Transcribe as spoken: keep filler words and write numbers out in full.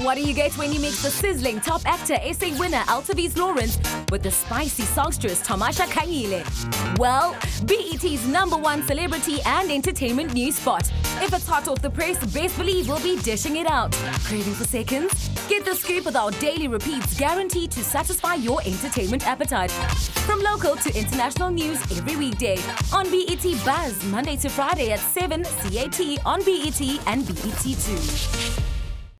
What do you get when you mix the sizzling top actor S A winner Altavis Lawrence with the spicy songstress Tamasha Kangile? Well, B E T's number one celebrity and entertainment news spot. If it's hot off the press, best believe we'll be dishing it out. Craving for seconds? Get the scoop with our daily repeats guaranteed to satisfy your entertainment appetite. From local to international news every weekday on B E T Buzz, Monday to Friday at seven C A T on B E T and B E T two.